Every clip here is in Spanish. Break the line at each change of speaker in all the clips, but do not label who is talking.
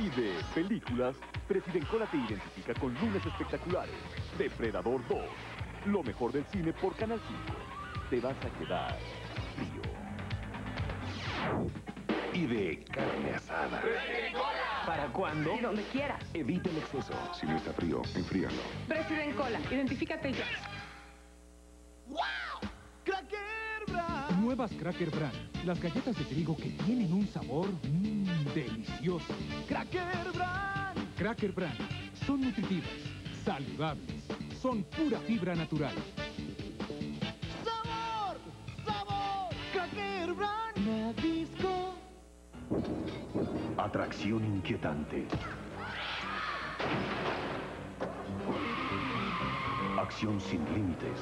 Y de películas, President Cola te identifica con Lunes Espectaculares. Depredador 2, lo mejor del cine por Canal 5. Te vas a quedar frío. Y de carne asada.
¡President Cola!
¿Para cuándo?
Y donde quieras.
Evita el exceso. Si no está frío, enfríalo.
President Cola, identifícate ya.
¡Wow! ¡Cracker Brand!
Nuevas Cracker Brand. Las galletas de trigo que tienen un sabor delicioso.
¡Cracker Brand!
Cracker Brand. Son nutritivas, saludables, son pura fibra natural.
¡Sabor! ¡Sabor! ¡Cracker Brand! ¡Nabisco!
Atracción inquietante. Acción sin límites.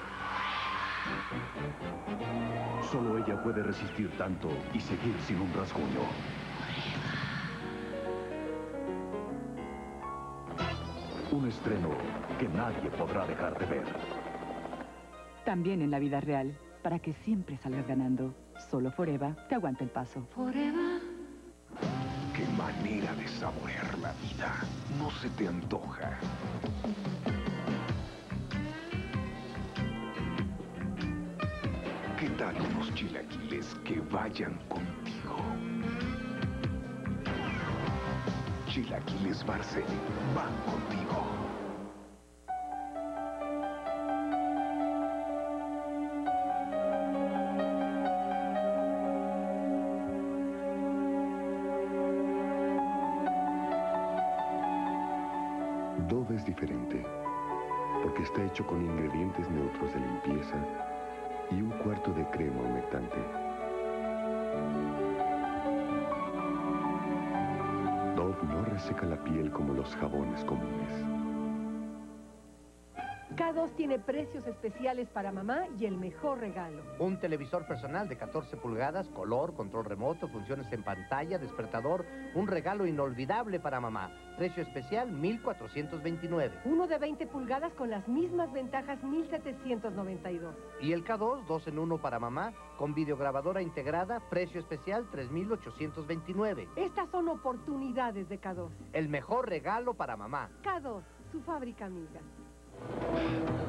Solo ella puede resistir tanto y seguir sin un rasguño. Un estreno que nadie podrá dejar de ver.
También en la vida real, para que siempre salgas ganando. Solo Forever te aguanta el paso.
Forever.
¡Qué manera de saborear la vida! No se te antoja. ¿Qué tal unos chilaquiles que vayan contigo? Chilaquiles Barcel van contigo. Dove es diferente, porque está hecho con ingredientes neutros de limpieza y un cuarto de crema humectante. Dove no reseca la piel como los jabones comunes.
K2 tiene precios especiales para mamá y el mejor regalo.
Un televisor personal de 14 pulgadas, color, control remoto, funciones en pantalla, despertador, un regalo inolvidable para mamá. Precio especial, 1,429.
Uno de 20 pulgadas con las mismas ventajas, 1,792.
Y el K2, 2 en 1 para mamá, con videograbadora integrada, precio especial, 3,829.
Estas son oportunidades de K2.
El mejor regalo para mamá.
K2, su fábrica amiga.